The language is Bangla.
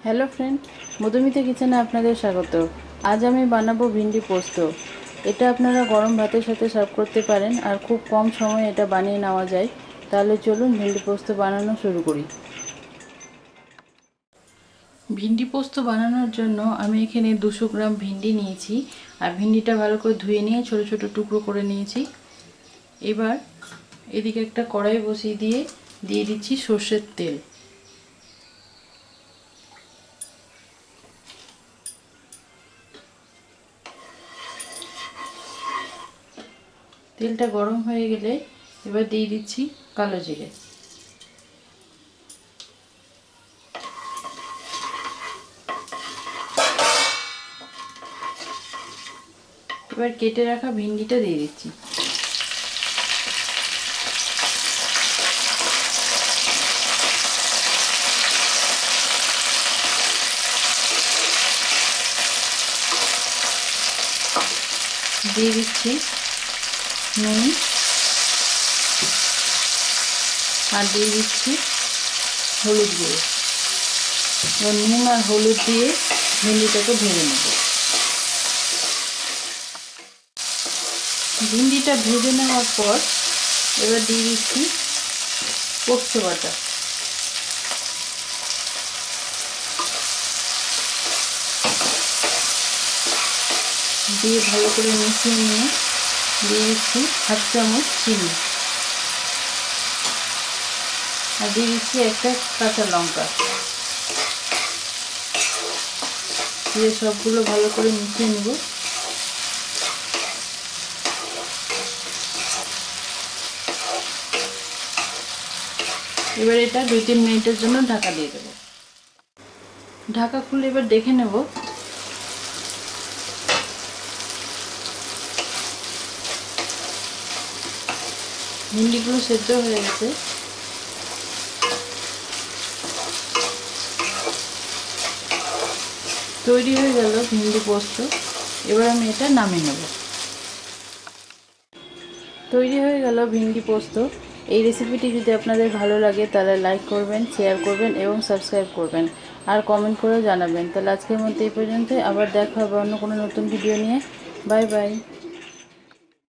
हेलो फ्रेंड, मधुमिता किचेने आपनादेर स्वागत। आज आमी बानाबो भिंडी पोस्तो। एटा आपनारा गरम भातेर साथे सार्व करते पारेन और खूब कम समय एटा बानिये नेওয়া যায়। ताहले चलुन भिंडी पोस्तो बानानो शुरू करी। भिंडी पोस्तो बानानोर जोन्नो आमी एखाने 200 ग्राम भिंडी निয়েছি और भिंडीटा भालो करे धुए निয়ে छोटो छोटो टुकरो करे निয়েছি। एबार एदिके एकटा कड़ाई बसिए दिए दिচ্ছি সরষের तेल। तेलटा गरम हो गेले एबार दिए दिচ্ছি कालो जिरे। एबार केटे रखा भिंडीटा दिए दिচ্ছি। दिए दिচ্ছি নুন আর দিয়ে দিচ্ছি হলুদ গুঁড়ো। এবার নুন আর হলুদ দিয়ে ভিন্ডিটাকে ভেজে নেব। ভিন্ডিটা ভেজে নেওয়ার পর এবার দিয়ে দিচ্ছি পোস্ত বাটা। দিয়ে ভালো করে মিশিয়ে নিয়ে দিয়ে দিচ্ছি হাফ চামচ চিনি আর দিয়ে দিচ্ছি একটা কাঁচা লঙ্কা। দিয়ে সবগুলো ভালো করে মিশিয়ে নেব। এবার এটা 2-3 মিনিটের জন্য ঢাকা দিয়ে দেব। ঢাকা খুলে এবার দেখে নেব भिंडीगुलो सेদ্ধ हो गेছে। तैरी हो गेल भिंडी पोस्त। एबार आमि एटा नामिয়ে नेब। तैरी हो गेल भिंडी पोस्त। এই রেসিপিটি যদি আপনাদের ভালো লাগে তাহলে লাইক করবেন, শেয়ার করবেন এবং সাবস্ক্রাইব করবেন আর কমেন্ট করে জানাবেন। তাহলে আজকের মতো এই পর্যন্তই। আবার দেখা হবে অন্য কোনো নতুন ভিডিও নিয়ে। Bye by.